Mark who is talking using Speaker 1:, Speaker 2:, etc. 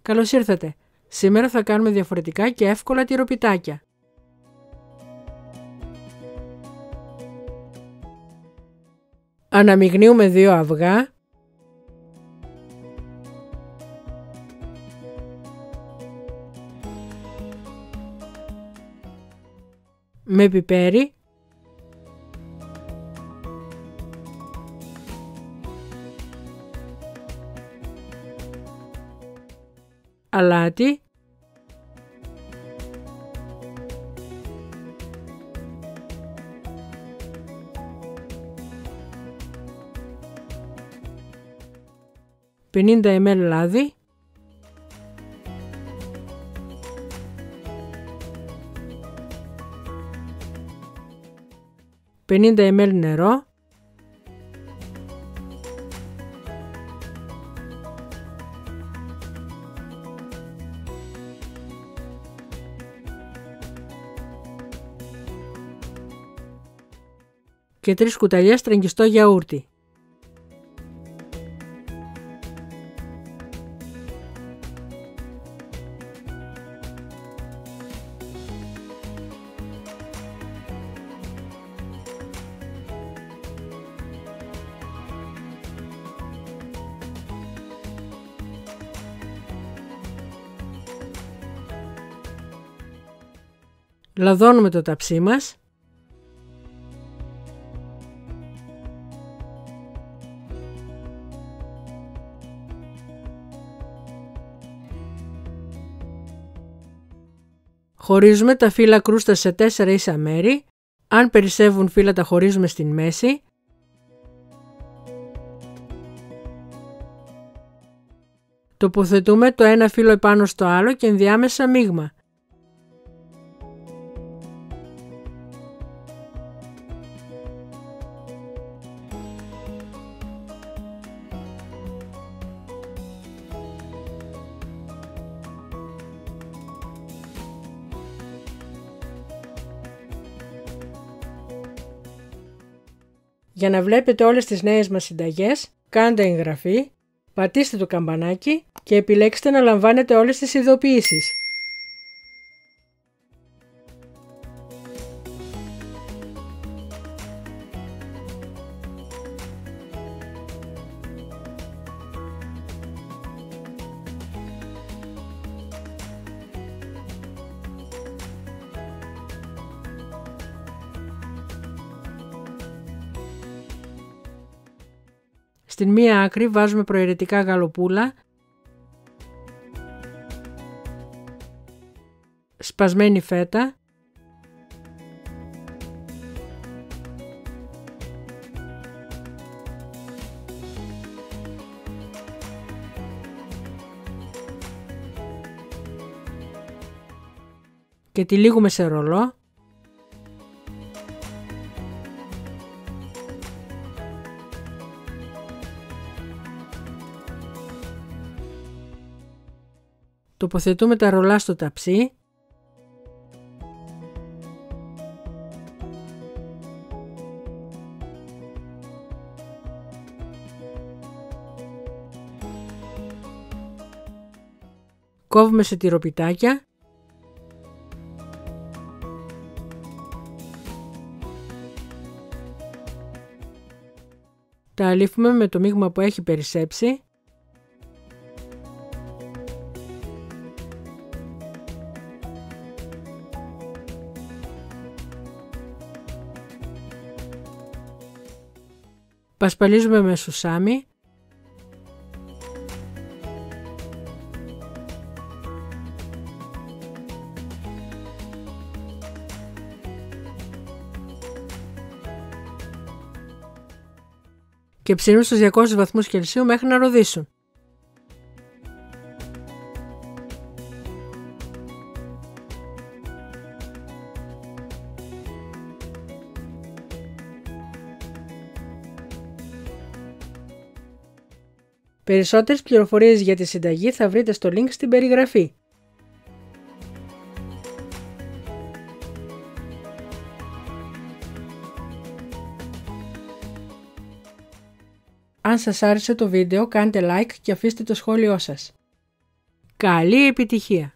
Speaker 1: Καλώς ήρθατε! Σήμερα θα κάνουμε διαφορετικά και εύκολα τυροπιτάκια. Αναμειγνύουμε 2 αυγά, με πιπέρι, αλάτι, $50 ml λάδι, $50 ml νερό, και 3 κουταλιές τρεγγιστό γιαούρτι. Λαδώνουμε το ταψί μας. Χωρίζουμε τα φύλλα κρούστας σε 4 ίσα μέρη. Αν περισσεύουν φύλλα τα χωρίζουμε στην μέση. Τοποθετούμε το ένα φύλλο επάνω στο άλλο και ενδιάμεσα μείγμα. Για να βλέπετε όλες τις νέες μας συνταγές, κάντε εγγραφή, πατήστε το καμπανάκι και επιλέξτε να λαμβάνετε όλες τις ειδοποιήσεις. Στην μία άκρη βάζουμε προαιρετικά γαλοπούλα, σπασμένη φέτα, και τυλίγουμε σε ρολό. Τοποθετούμε τα ρολά στο ταψί. Κόβουμε σε τυροπιτάκια. Τα αλήφουμε με το μείγμα που έχει περισσέψει. Πασπαλίζουμε με σουσάμι. Και ψήνουν στους 200 βαθμούς Κελσίου μέχρι να ροδίσουν. Περισσότερες πληροφορίες για τη συνταγή θα βρείτε στο link στην περιγραφή. Αν σας άρεσε το βίντεο κάντε like και αφήστε το σχόλιο σας. Καλή επιτυχία!